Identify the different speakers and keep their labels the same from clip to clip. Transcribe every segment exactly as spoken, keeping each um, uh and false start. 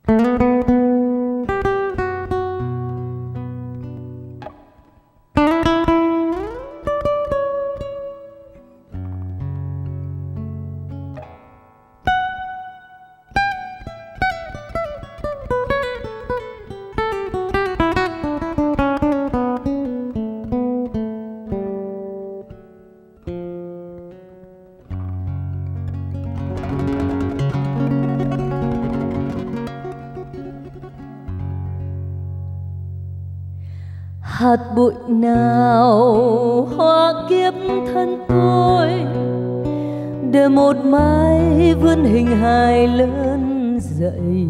Speaker 1: Hạt bụi nào hoa kiếp thân tôi, để một mai vươn hình hài lớn dậy.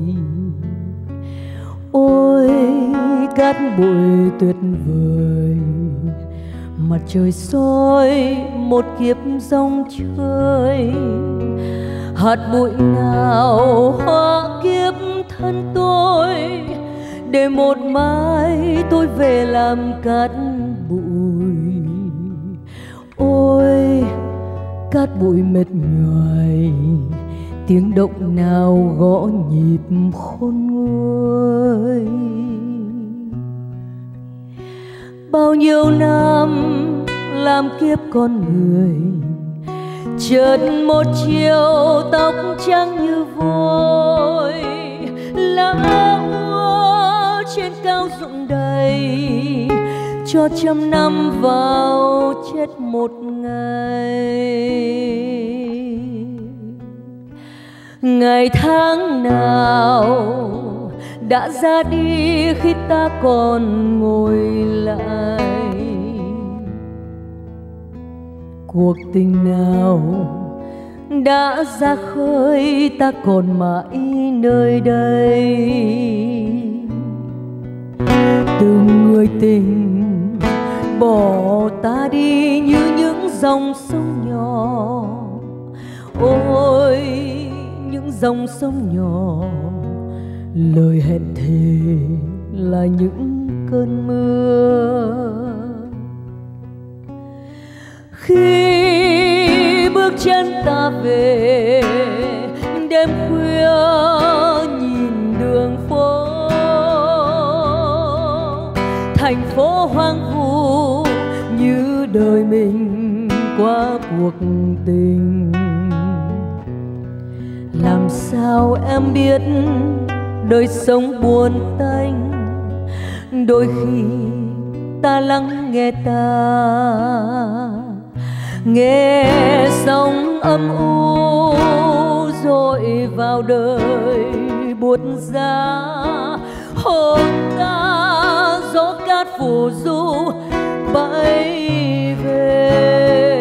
Speaker 1: Ôi cát bụi tuyệt vời, mặt trời soi một kiếp dòng chơi. Hạt bụi nào hoa kiếp thân tôi, để một mai tôi về làm cát bụi. Ôi cát bụi mệt nhoài, tiếng động nào gõ nhịp khôn nguôi. Bao nhiêu năm làm kiếp con người, chợt một chiều tóc trắng như vôi. Lá úa trên cao rụng đầy, cho trăm năm vào chết một ngày. Ngày tháng nào đã ra đi khi ta còn ngồi lại, cuộc tình nào đã ra khơi ta còn mãi nơi đây. Từng người tình bỏ ta đi như những dòng sông nhỏ. Ôi những dòng sông nhỏ, lời hẹn thề là những cơn mưa. Khi bước chân ta về đêm khuya nhìn đường phố, thành phố hoang vu như đời mình qua cuộc tình. Làm sao em biết đời sống buồn tênh, đôi khi ta lắng nghe ta, nghe sóng âm u dội vào đời buốt giá. Hồn ta gió cát phủ du bay về.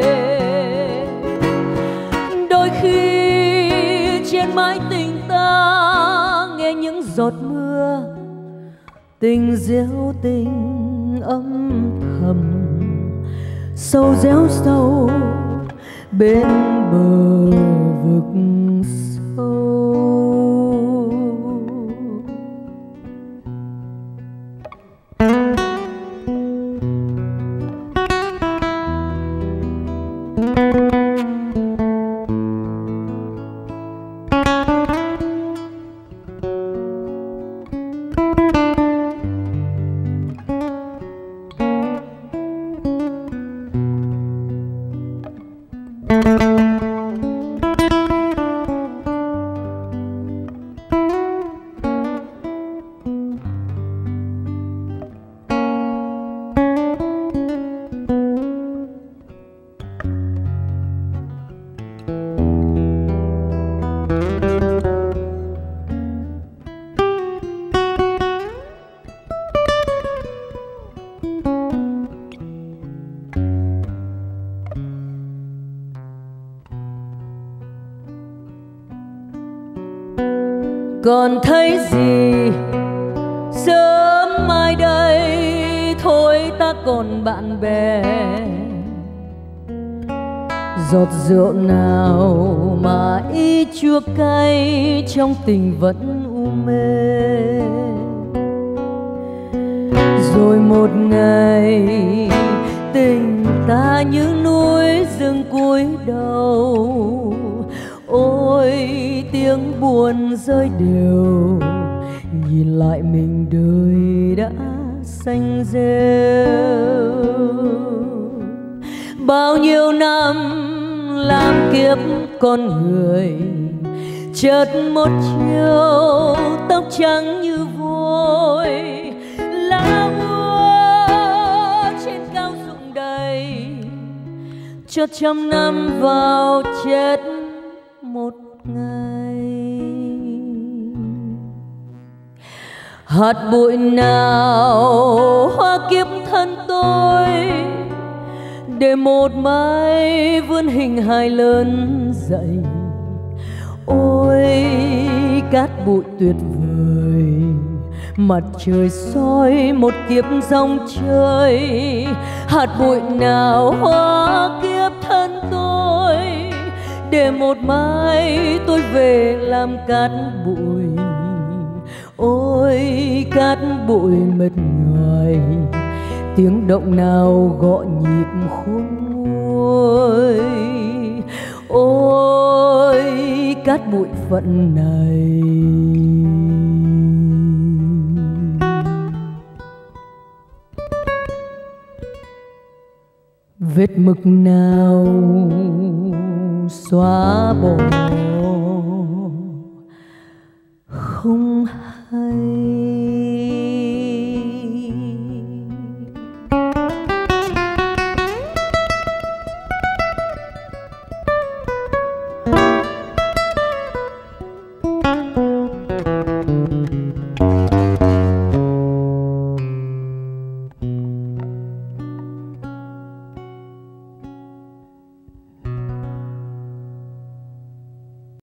Speaker 1: Đôi khi trên mái tình ta nghe những giọt mưa, tình réo tình âm thầm, sâu réo sâu bên bờ vực sâu. Còn thấy gì sớm mai đây, thôi ta còn bạn bè. Giọt rượu nào mà ý chua cay, trong tình vẫn u mê. Rồi một ngày tình ta như núi rừng cúi đầu. Ôi tiếng buồn rơi đều nhìn lại mình đời đã xanh rêu. Bao nhiêu năm làm kiếp con người, chợt một chiều tóc trắng như vôi, lá úa trên cao rụng đầy, chợt trăm năm vào chết một ngày. Hạt bụi nào hoa kiếp thân tôi, để một mai vươn hình hài lớn dậy. Ôi cát bụi tuyệt vời, mặt trời soi một kiếp dòng chơi. Hạt bụi nào hoa kiếp thân tôi, để một mai tôi về làm cát bụi. Ôi cát bụi mệt nhoài, tiếng động nào gõ nhịp khôn nguôi. Ôi cát bụi phận này. Vết mực nào xóa bỏ không hay.